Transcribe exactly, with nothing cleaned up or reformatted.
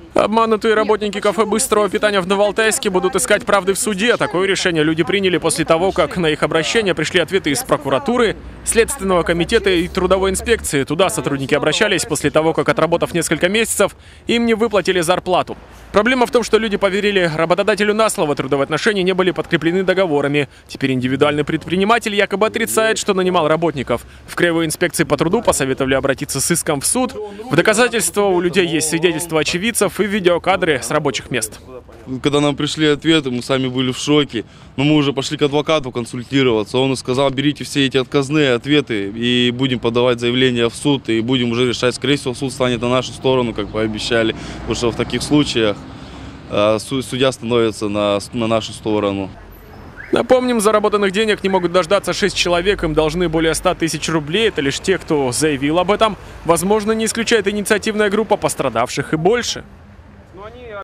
Обманутые работники кафе быстрого питания в Новоалтайске будут искать правды в суде. Такое решение люди приняли после того, как на их обращение пришли ответы из прокуратуры, Следственного комитета и трудовой инспекции. Туда сотрудники обращались после того, как, отработав несколько месяцев, им не выплатили зарплату. Проблема в том, что люди поверили работодателю на слово, трудовые отношения не были подкреплены договорами. Теперь индивидуальный предприниматель якобы отрицает, что нанимал работников. В Краевой инспекции по труду посоветовали обратиться с иском в суд. В доказательство у людей есть свидетельства очевидцев и видеокадры с рабочих мест. Когда нам пришли ответы, мы сами были в шоке. Но мы уже пошли к адвокату консультироваться. Он сказал, берите все эти отказные ответы и будем подавать заявление в суд. И будем уже решать. Скорее всего, суд станет на нашу сторону, как пообещали. Потому что в таких случаях э, судья становится на, на нашу сторону. Напомним, заработанных денег не могут дождаться шесть человек, им должны более ста тысяч рублей. Это лишь те, кто заявил об этом. Возможно, не исключает инициативная группа пострадавших и больше.